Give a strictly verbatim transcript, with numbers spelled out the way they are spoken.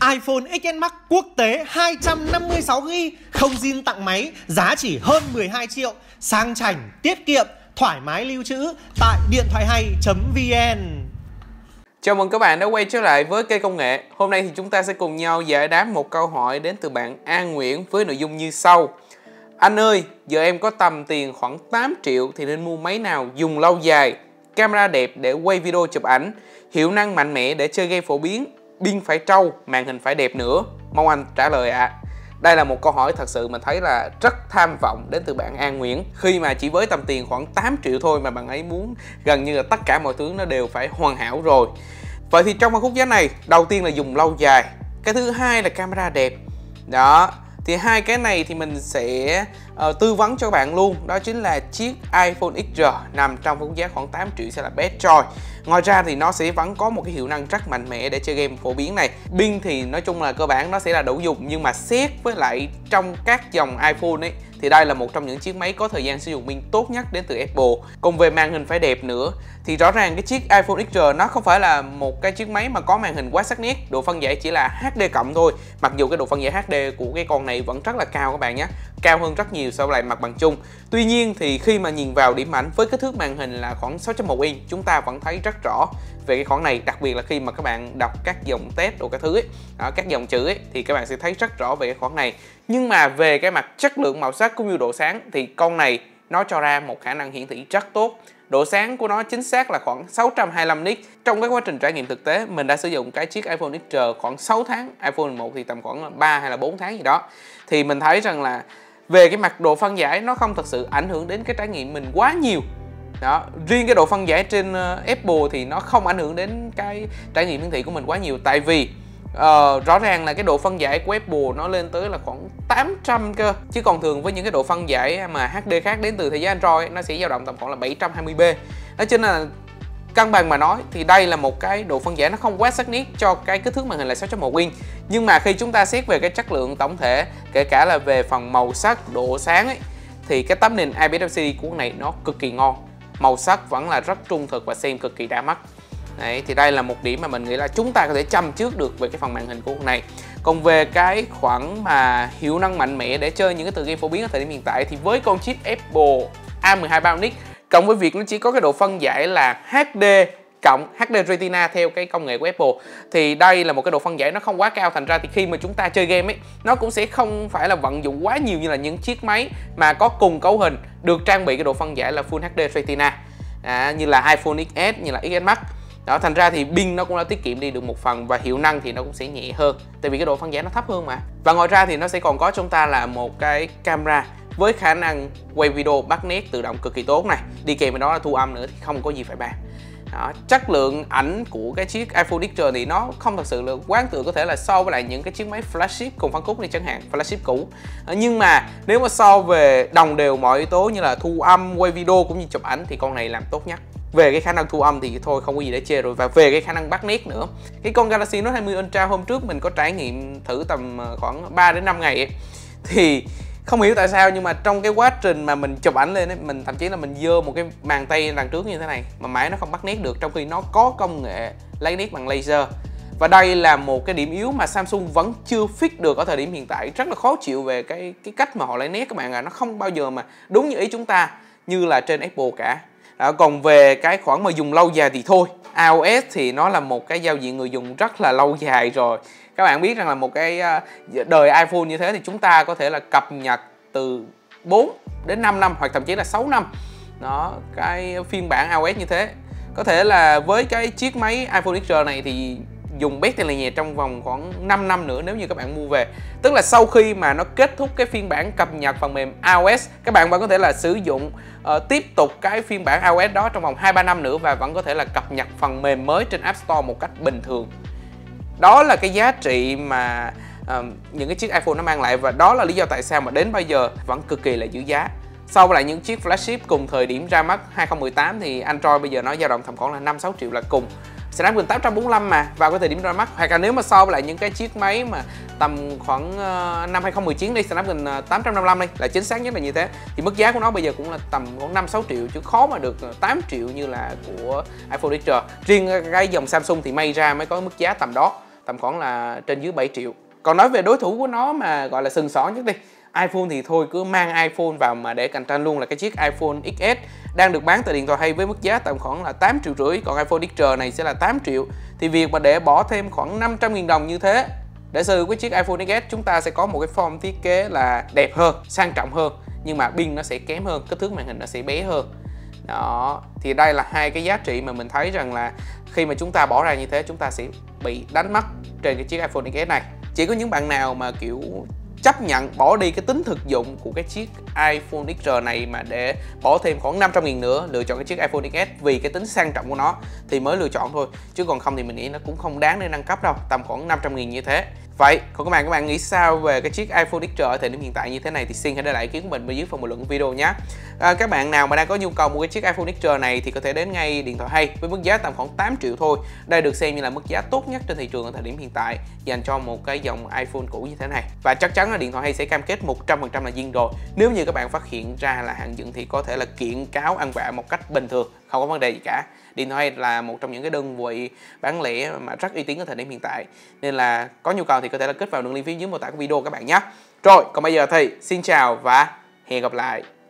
iPhone ích ét Max quốc tế hai trăm năm mươi sáu gi-ga-bai, không zin tặng máy, giá chỉ hơn mười hai triệu, sang chảnh, tiết kiệm, thoải mái lưu trữ tại điện thoại hay chấm vn. Chào mừng các bạn đã quay trở lại với Cây Công Nghệ. Hôm nay thì chúng ta sẽ cùng nhau giải đáp một câu hỏi đến từ bạn An Nguyễn với nội dung như sau. Anh ơi, giờ em có tầm tiền khoảng tám triệu thì nên mua máy nào dùng lâu dài, camera đẹp để quay video chụp ảnh, hiệu năng mạnh mẽ để chơi game phổ biến, pin phải trâu, màn hình phải đẹp nữa? Mong anh trả lời ạ. À. Đây là một câu hỏi thật sự mình thấy là rất tham vọng đến từ bạn An Nguyễn. Khi mà chỉ với tầm tiền khoảng tám triệu thôi mà bạn ấy muốn gần như là tất cả mọi thứ nó đều phải hoàn hảo rồi. Vậy thì trong phân khúc giá này, đầu tiên là dùng lâu dài, cái thứ hai là camera đẹp. Đó, thì hai cái này thì mình sẽ uh, tư vấn cho các bạn luôn. Đó chính là chiếc iPhone ích rờ nằm trong phân khúc giá khoảng tám triệu sẽ là best choice. Ngoài ra thì nó sẽ vẫn có một cái hiệu năng rất mạnh mẽ để chơi game phổ biến này. Pin thì nói chung là cơ bản nó sẽ là đủ dùng, nhưng mà xét với lại trong các dòng iPhone ấy thì đây là một trong những chiếc máy có thời gian sử dụng pin tốt nhất đến từ Apple. Còn về màn hình phải đẹp nữa thì rõ ràng cái chiếc iPhone ích rờ nó không phải là một cái chiếc máy mà có màn hình quá sắc nét, độ phân giải chỉ là hát đê cộng thôi. Mặc dù cái độ phân giải hát đê của cái con này vẫn rất là cao các bạn nhé, cao hơn rất nhiều so với lại mặt bằng chung. Tuy nhiên thì khi mà nhìn vào điểm ảnh với kích thước màn hình là khoảng sáu chấm một inch, chúng ta vẫn thấy rất rõ về cái khoản này, đặc biệt là khi mà các bạn đọc các dòng test đồ các thứ ấy, đó, các dòng chữ ấy, thì các bạn sẽ thấy rất rõ về cái khoản này. Nhưng mà về cái mặt chất lượng màu sắc cũng như độ sáng thì con này nó cho ra một khả năng hiển thị rất tốt. Độ sáng của nó chính xác là khoảng sáu trăm hai mươi lăm nit. Trong cái quá trình trải nghiệm thực tế, mình đã sử dụng cái chiếc iPhone ích rờ khoảng sáu tháng, iPhone mười một thì tầm khoảng ba hay là bốn tháng gì đó. Thì mình thấy rằng là về cái mặt độ phân giải nó không thật sự ảnh hưởng đến cái trải nghiệm mình quá nhiều. Đó, riêng cái độ phân giải trên uh, Apple thì nó không ảnh hưởng đến cái trải nghiệm hiển thị của mình quá nhiều. Tại vì uh, rõ ràng là cái độ phân giải của Apple nó lên tới là khoảng tám trăm cơ. Chứ còn thường với những cái độ phân giải mà hát đê khác đến từ thế giới Android ấy, nó sẽ dao động tầm khoảng là bảy trăm hai mươi p. Đó cho nên là cân bằng mà nói thì đây là một cái độ phân giải nó không quá sắc nét cho cái kích thước màn hình là sáu chấm một inch. Nhưng mà khi chúng ta xét về cái chất lượng tổng thể, kể cả là về phần màu sắc, độ sáng ấy, thì cái tấm nền i pê ét lờ xê đê của con này nó cực kỳ ngon. Màu sắc vẫn là rất trung thực và xem cực kỳ đã mắt. Đấy, thì đây là một điểm mà mình nghĩ là chúng ta có thể chăm trước được về cái phần màn hình của con này. Còn về cái khoản mà hiệu năng mạnh mẽ để chơi những cái tựa game phổ biến ở thời điểm hiện tại thì với con chip Apple A mười hai Bionic cộng với việc nó chỉ có cái độ phân giải là hát đê cộng hát đê Retina theo cái công nghệ của Apple thì đây là một cái độ phân giải nó không quá cao, thành ra thì khi mà chúng ta chơi game ấy nó cũng sẽ không phải là vận dụng quá nhiều như là những chiếc máy mà có cùng cấu hình được trang bị cái độ phân giải là Full hát đê Retina à, như là iPhone ích ét, như là ích ét Max. Đó, thành ra thì pin nó cũng đã tiết kiệm đi được một phần và hiệu năng thì nó cũng sẽ nhẹ hơn tại vì cái độ phân giải nó thấp hơn mà. Và ngoài ra thì nó sẽ còn có chúng ta là một cái camera với khả năng quay video bắt nét tự động cực kỳ tốt này, đi kèm với đó là thu âm nữa thì không có gì phải bàn. Đó, chất lượng ảnh của cái chiếc iPhone ích rờ thì nó không thật sự là quán tưởng có thể là so với lại những cái chiếc máy flagship cùng phân khúc này chẳng hạn, flagship cũ. À, nhưng mà nếu mà so về đồng đều mọi yếu tố như là thu âm, quay video cũng như chụp ảnh thì con này làm tốt nhất. Về cái khả năng thu âm thì thôi không có gì để chê rồi, và về cái khả năng bắt nét nữa. Cái con Galaxy Note hai mươi Ultra hôm trước mình có trải nghiệm thử tầm khoảng ba đến năm ngày ấy, thì không hiểu tại sao nhưng mà trong cái quá trình mà mình chụp ảnh lên ấy, mình thậm chí là mình dơ một cái bàn tay đằng trước như thế này mà mãi nó không bắt nét được, trong khi nó có công nghệ lấy nét bằng laser. Và đây là một cái điểm yếu mà Samsung vẫn chưa fix được ở thời điểm hiện tại. Rất là khó chịu về cái cái cách mà họ lấy nét các bạn ạ. À. Nó không bao giờ mà đúng như ý chúng ta như là trên Apple cả. Đó, còn về cái khoản mà dùng lâu dài thì thôi, iOS thì nó là một cái giao diện người dùng rất là lâu dài rồi. Các bạn biết rằng là một cái đời iPhone như thế thì chúng ta có thể là cập nhật từ bốn đến năm năm hoặc thậm chí là sáu năm. Đó, cái phiên bản iOS như thế. Có thể là với cái chiếc máy iPhone ích rờ này thì dùng bét tên là nhẹ trong vòng khoảng năm năm nữa nếu như các bạn mua về. Tức là sau khi mà nó kết thúc cái phiên bản cập nhật phần mềm iOS, các bạn vẫn có thể là sử dụng uh, tiếp tục cái phiên bản iOS đó trong vòng hai ba năm nữa và vẫn có thể là cập nhật phần mềm mới trên App Store một cách bình thường. Đó là cái giá trị mà uh, những cái chiếc iPhone nó mang lại, và đó là lý do tại sao mà đến bây giờ vẫn cực kỳ là giữ giá. So với lại những chiếc flagship cùng thời điểm ra mắt hai không một tám thì Android bây giờ nó dao động tầm khoảng là năm sáu triệu là cùng. Snapdragon tám trăm bốn mươi lăm mà vào cái thời điểm ra mắt, hoặc là nếu mà so với lại những cái chiếc máy mà tầm khoảng uh, năm hai không một chín đi, Snapdragon tám trăm năm mươi lăm đi là chính xác nhất là như thế, thì mức giá của nó bây giờ cũng là tầm khoảng năm sáu triệu chứ khó mà được tám triệu như là của iPhone ích rờ. Riêng cái dòng Samsung thì may ra mới có mức giá tầm đó. tầm khoảng là trên dưới bảy triệu. Còn nói về đối thủ của nó mà gọi là sừng sỏ nhất đi, iPhone thì thôi cứ mang iPhone vào mà để cạnh tranh luôn, là cái chiếc iPhone ích ét đang được bán tại Điện Thoại Hay với mức giá tầm khoảng là tám triệu rưỡi, còn iPhone ích rờ này sẽ là tám triệu. Thì việc mà để bỏ thêm khoảng năm trăm nghìn đồng như thế để sở hữu cái chiếc iPhone ích ét, chúng ta sẽ có một cái form thiết kế là đẹp hơn, sang trọng hơn, nhưng mà pin nó sẽ kém hơn, kích thước màn hình nó sẽ bé hơn. Đó, thì đây là hai cái giá trị mà mình thấy rằng là khi mà chúng ta bỏ ra như thế, chúng ta sẽ bị đánh mất trên cái chiếc iPhone ích ét này. Chỉ có những bạn nào mà kiểu chấp nhận bỏ đi cái tính thực dụng của cái chiếc iPhone ích rờ này mà để bỏ thêm khoảng năm trăm nghìn nữa lựa chọn cái chiếc iPhone ích ét vì cái tính sang trọng của nó thì mới lựa chọn thôi, chứ còn không thì mình nghĩ nó cũng không đáng để nâng cấp đâu, tầm khoảng năm trăm nghìn như thế. Vậy còn các bạn các bạn nghĩ sao về cái chiếc iPhone ích rờ ở thời điểm hiện tại như thế này thì xin hãy để lại ý kiến của mình bên dưới phần bình luận video nhé. À, các bạn nào mà đang có nhu cầu mua cái chiếc iPhone ích rờ này thì có thể đến ngay Điện Thoại Hay với mức giá tầm khoảng tám triệu thôi. Đây được xem như là mức giá tốt nhất trên thị trường ở thời điểm hiện tại dành cho một cái dòng iPhone cũ như thế này. Và chắc chắn là Điện Thoại Hay sẽ cam kết một trăm phần trăm là zin rồi. Nếu như các bạn phát hiện ra là hàng dựng thì có thể là kiện cáo ăn vạ một cách bình thường, không có vấn đề gì cả. Điện Thoại Hay là một trong những cái đơn vị bán lẻ mà rất uy tín ở thời điểm hiện tại, nên là có nhu cầu thì có thể là kết vào đường link phía dưới mô tả của video các bạn nhé. Rồi, còn bây giờ thì xin chào và hẹn gặp lại.